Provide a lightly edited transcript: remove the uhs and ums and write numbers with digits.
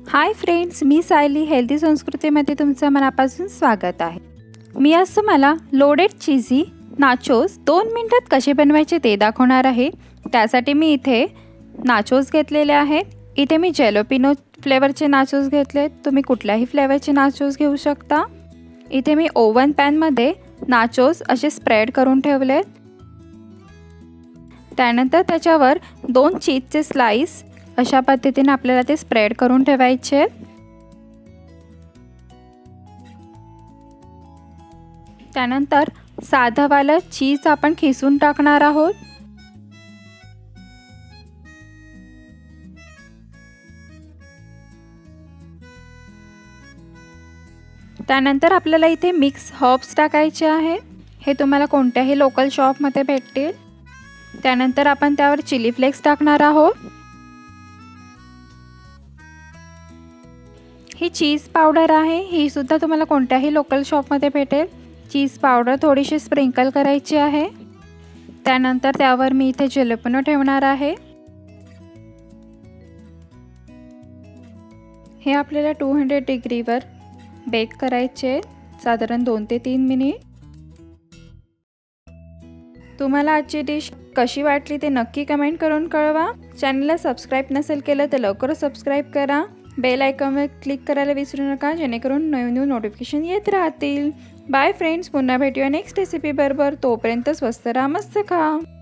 हाय friends, मी Sayali healthy संस्कृतीमध्ये तुमचं मनापासून स्वागत आहे। मी आज तुम्हाला लोडेड चीजी नाचोस 2 मिनिटात कसे बनवायचे ते दाखवणार आहे। त्यासाठी मी इथे नाचोस घेतलेले आहेत। इथे मी जॅलोपिनो फ्लेवरचे नाचोस घेतलेत, तुम्ही कुठल्याही फ्लेवरचे नाचोस घेऊ शकता। इथे मी ओव्हन पॅनमध्ये नाचोस असे स्प्रेड करून ठेवलेत। त्यानंतर त्याच्यावर 2 चीजचे स्लाइस अशा पद्धतीने आपल्याला ते स्प्रेड करून ठेवायचे। त्यानंतर साधंवालं चीज आपण खिसून टाकणार आहोत। त्यानंतर आपल्याला इथे मिक्स हर्ब्स टाकायचे आहेत, हे तुम्हाला कोणत्याही लोकल शॉपमध्ये भेटतील। त्यानंतर आपण त्यावर चिली फ्लेक्स टाकणार आहोत। ही चीज पावडर आहे, ही सुद्धा तुम्हाला कोणत्याही लोकल शॉपमध्ये भेटेल। चीज पावडर थोडीशी स्प्रिंकल करायची आहे। त्यानंतर त्यावर मी इथे जॅलोपिनो ठेवणार आहे। हे आपल्याला 200 डिग्रीवर बेक करायचे, साधारण 2 ते 3 मिनिट। तुम्हाला आजची डिश कशी वाटली ते नक्की कमेंट करून कळवा। चॅनलला सबस्क्राईब नसेल केलं तर लवकर सबस्क्राईब करा। बेल आयकॉनवर क्लिक करायला विसरू नका, जेणेकरून नवीन नोटिफिकेशन येत राहतील। बाय फ्रेंड्स, पुन्हा भेटूया नेक्स्ट रेसिपी बरोबर। तोपर्यंत स्वस्त राहा, मस्त खा।